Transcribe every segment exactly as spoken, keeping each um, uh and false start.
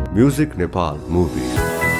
Music Nepal Movies.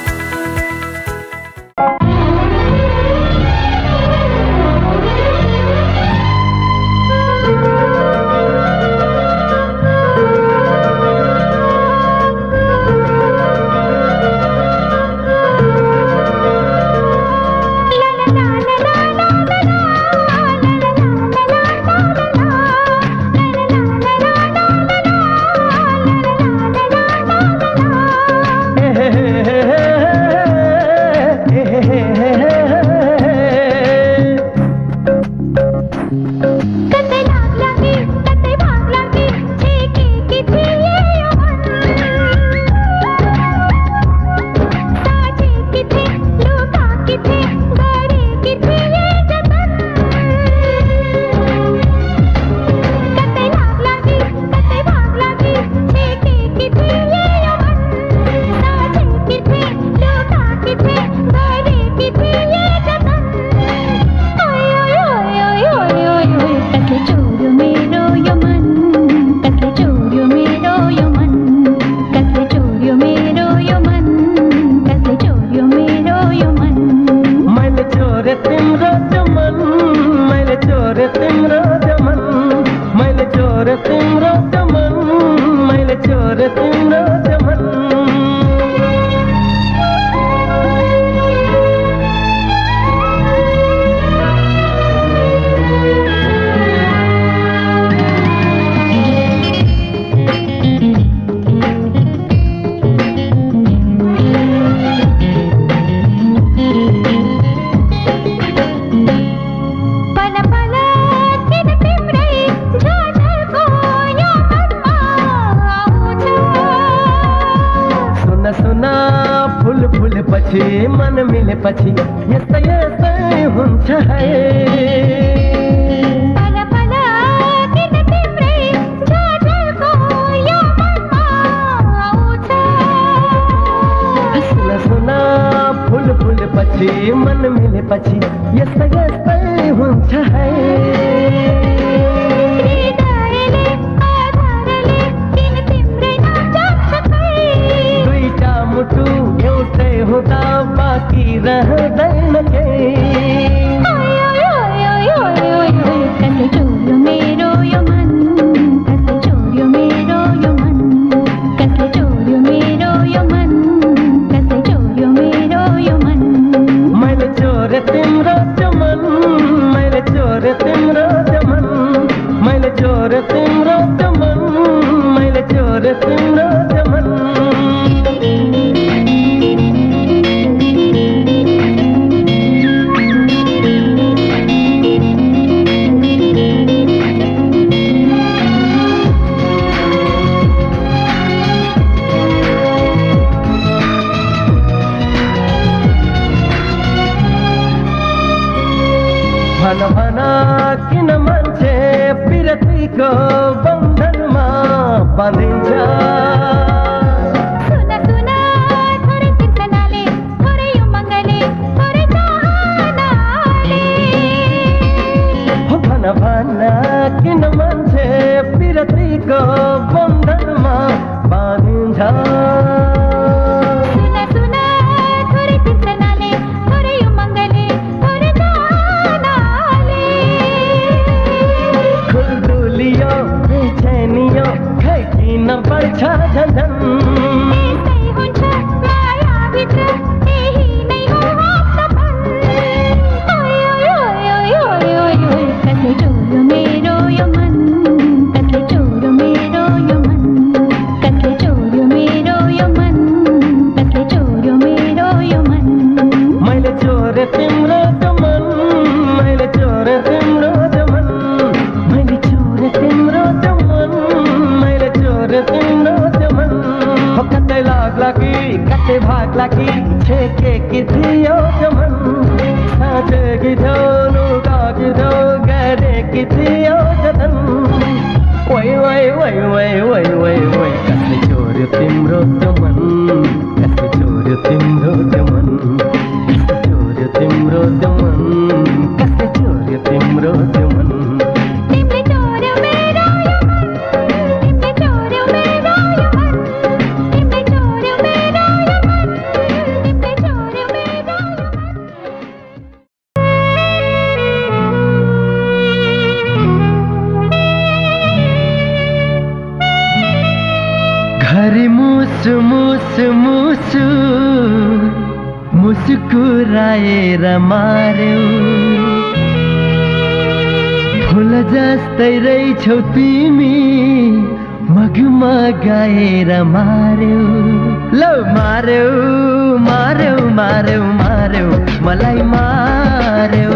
मन मिलेपछि यस्तै यस्तै हुन्छ है पला पला किन तिम्रै झलको यो मनमा आउँछ सुन सुन फुल फुलेपछि मन मिलेपछि यस्तै यस्तै हुन्छ है हृदयले आधारले किन तिम्रै नाच्छ खै दुईटा मुटु एउटै हुँदा बाँकी रहँदैन केही कसले चोर्यो मेरो यो मन कसले चोर्यो मेरो यो मन कसले चोर्यो मेरो यो मन कसले चोर्यो मेरो यो मन मैले चोरे तिम्रो चमन मैले चोरे तिम्रो चमन मैले चोरे तिम्रो चमन मैले चोरे तिम्रो चमन भन भन किन मान्छे पिरतीको बन्धनमा बाँधिन्छ सुन सुन थोरै तिर्सनाले थोरै उमङ्गले थोरै चाहनाले हो भन भन किन मान्छे पिरतीको बन्धनमा बाँधिन्छ पर्छ झन्झन यस्तै हुन्छ मायाभित्र यही नै हो सपन कसले चोर्यो मेरो यो मन कसले चोर्यो मेरो यो मन कसले चोर्यो मेरो यो मन कसले चोर्यो मेरो यो मन मैले चोरे तिम्रो चमन मैले चोरे तिम्रो चमन मैले चोरे तिम्रो चमन मैले चोरे तिम्रो चमन हो कतै लाग्ला कि कतै भाग्ला कि छेके कि थियो चमन साँचे कि थियो लुगा कि थियो गरे कि थियो जतन वै वै वै वै वै वै वै कसले चोर्यो तिम्रो चमन कसले चोर्यो तिम्रो चमन कसले चोर्यो तिम्रो चमन कसले चोर्यो तिम्रो चमन तिमीले चोर्यो मेरो यो मन तिमीले चोर्यो मेरो यो मन तिमीले चोर्यो घरि मुसु मुसु मुसु मुस्कुराएर मार्यौ फुल जस्तै रहेछौ तिमी मगमा गाएर मार्यौ लौ मार्यौ मार्यौ मार्यौ मार्यौ मलाई मार्यौ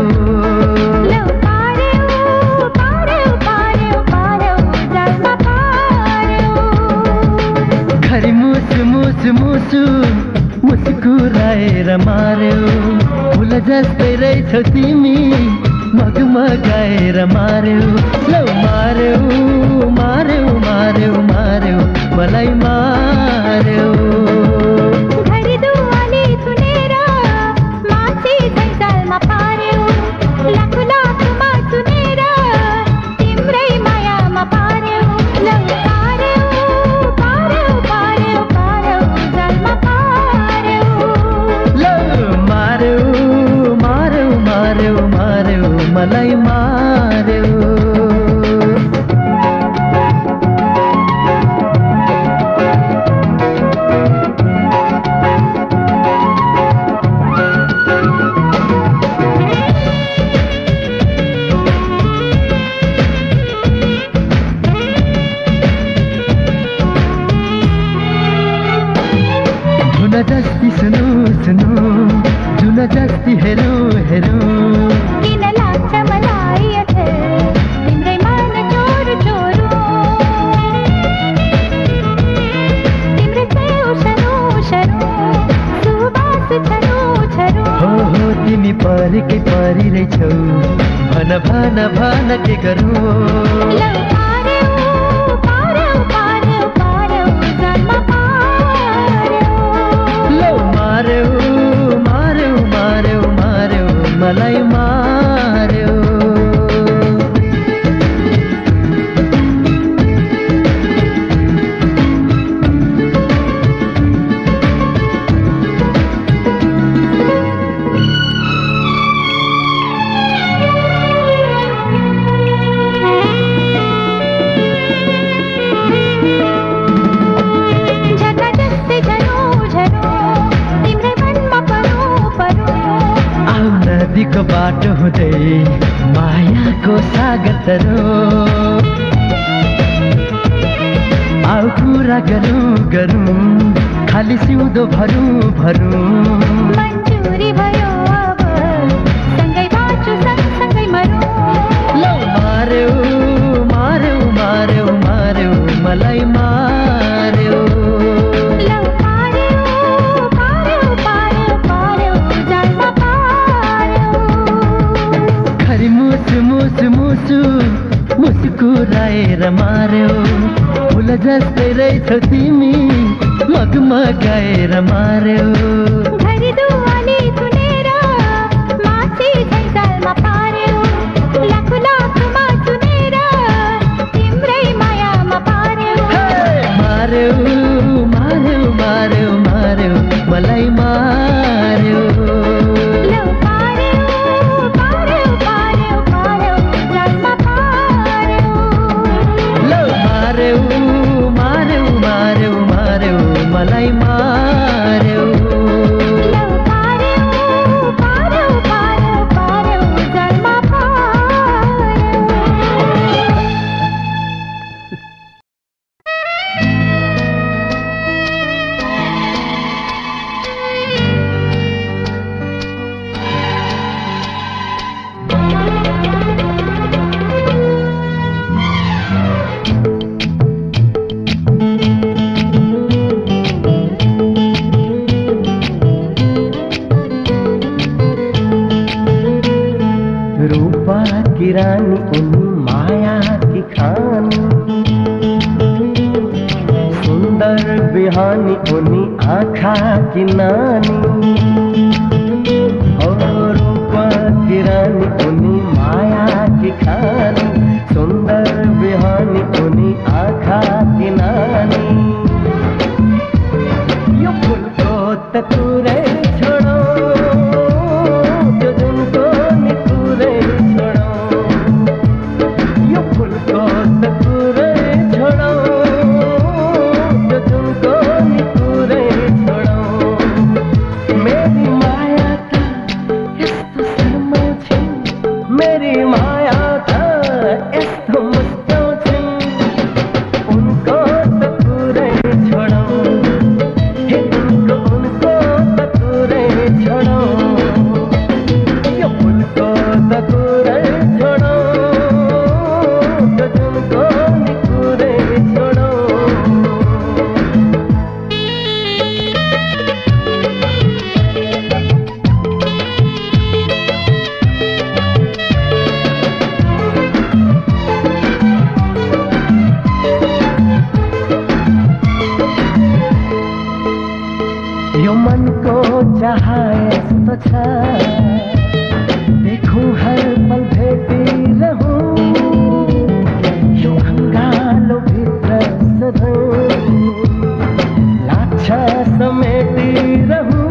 घरि मुसु मुसु मुसु मुस्कुराएर मार्यौ फुल जस्तै रहेछौ तिमी मगमा गाएर मार्यौ लौ मार्यौ मार्यौ मार्यौ मार्यौ मलाई मार्यौ घरि दुवाली थुनेर माछी झै जालमा पार्यौ लाखु लाखुमा चुनेर तिम्रै मायामा पार्यौ लौ पार्यौ पार्यौ पार्यौ पार्यौ जालमा पार्यौ लौ मार्यौ मार्यौ मार्यौ मार्यौ मलाई मार्यौ जुन जस्ती सुनु सुनु जुन जस्ती हेरौँ हेरौँ किन लाग्छ मलाई अथर तिम्रै मन चोरो चोरो तिम्रै छेउ सरो सरो सुबास छरो छरो हो हो तिमी परेकै परी रहेछौ भन भन भन के गरौँ लौ पार्यौ पार्यौ पार्यौ पार्यौ जालमा पार्यौ लौ मार्यौ मार्यौ मार्यौ मार्यौ मलाई मार्यौ झर्ना जस्तै झरो झरो तिम्रै मनमा परो परो आऊ नदीको बाटो हुँदै मायाको सागर तरो आऊ कुरा गरौँ गरौँ खाली सिउँदो भरौँ भरौँ मन्जुरी भयो अब सँगै बाँचु सँगसँगै मरौँ लौ मार्यौ मार्यौ मार्यौ मार्यौ मलाई मार्यौ लौ पार्यौ पार्यौ पार्यौ पार्यौ जालमा पार्यौ घरि मुसु मुसु मुसु मुस्कुराएर मार्यौ फुल जस्तै रहेछौ तिमी मगमा गाएर मार्यौ घरि दुवाली थुनेर माछी झै जालमा पार्यौ लाखु लाखुमा चुनेर तिम्रै मायामा पार्यौ मार्यौ मार्यौ मार्यौ मार्यौ मलाई मार्यौ लौ पार्यौ पार्यौ पार्यौ पार्यौ जालमा पार्यौ लौ मार्यौ मार्यौ मार्यौ मार्यौ मलाई मार्यौ लौ पार्यौ पार्यौ पार्यौ पार्यौ जालमा पार्यौ रूपा की रानी उनी माया की खानी सुंदर बिहानी उनी आँखा की नानी और रूपा की रानी उनी माया की खानी सुंदर बिहानी उनी आँखा की नानी यो फूल को तकुरे छोड़ो जो तुमको निकुरे छोड़ो यो फूल को तकुरे छोड़ो जो तुमको यस्तो छ देखौँ हर पल भेटिरहँ यो अङ्गालो भित्र सधैँ लाग्छ समेटिरहँ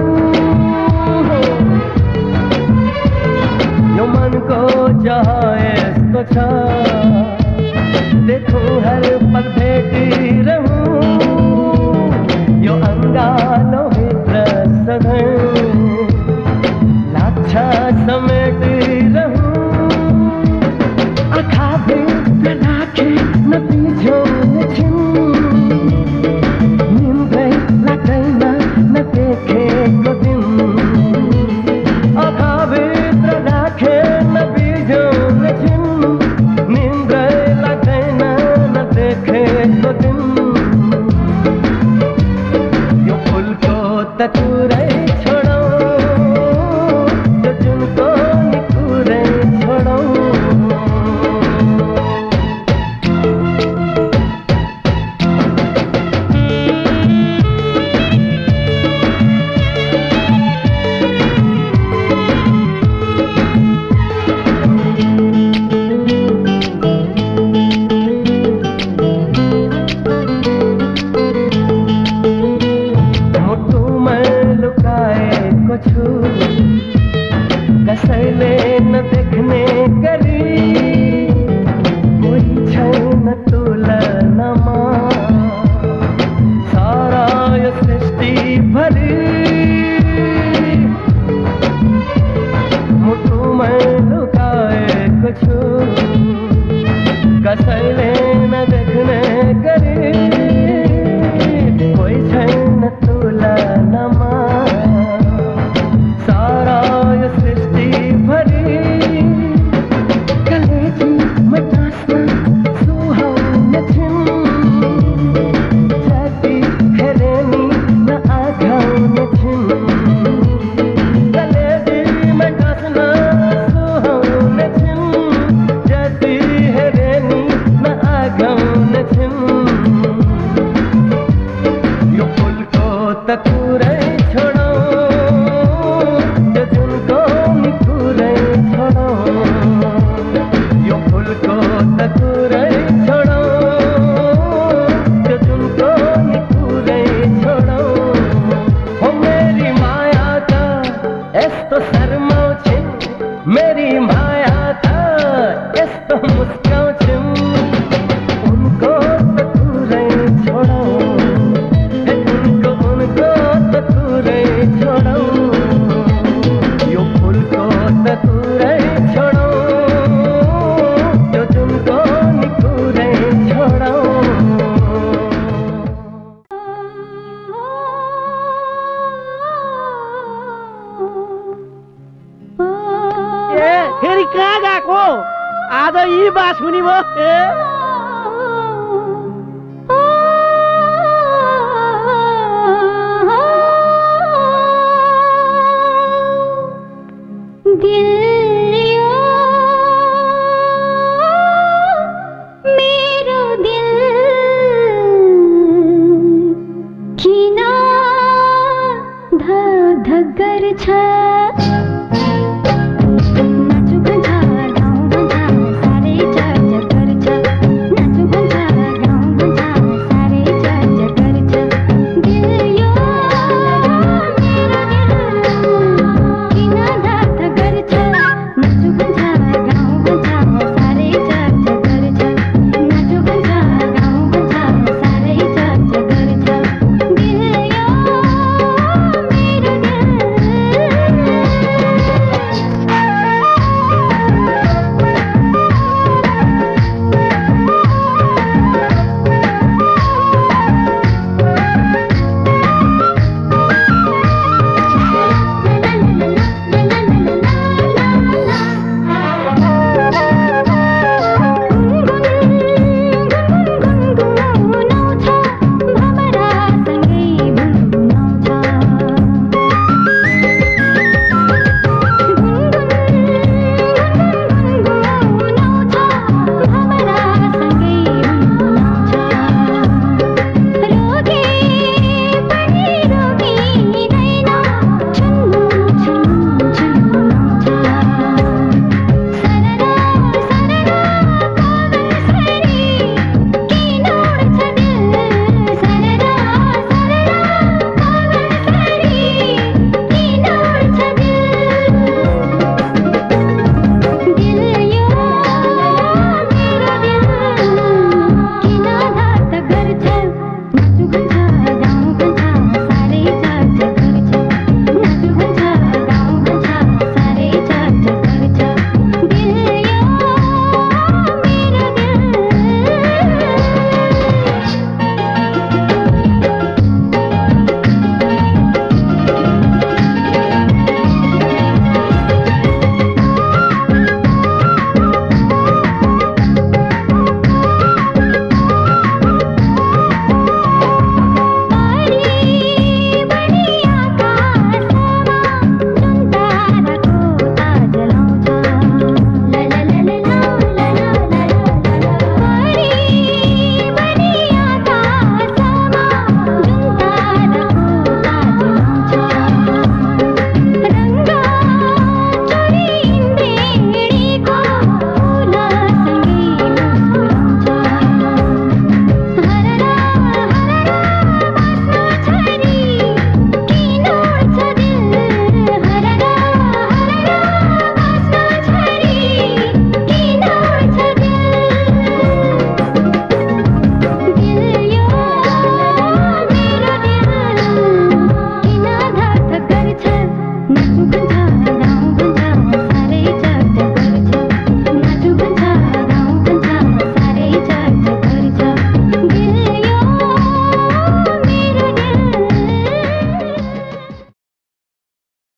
यो मनको जह यस्तो छ देखौँ हर पल भेटिरहँ यो अङ्गालो भित्र सधैँ लाग्छ समेटिरहँ आँखाभित्र राखे नबिझ्याउने छिन् निन्द्रै लाग्दैन नदेखेको दिन आँखाभित्र राखे नबिझ्याउने छिन् निन्द्रै लाग्दैन नदेखेको दिन यो फुलको त कुरै छोडौँ यो जुनको नि कुरै छोडौँ कसैले नदेख्ने गरी कोही छैन तुलनामा सारा यो सृष्टिभरि मुटुमै लुकाएको छु कसैले नदेख्ने गरी कोही छैन तुलनामा गर्छ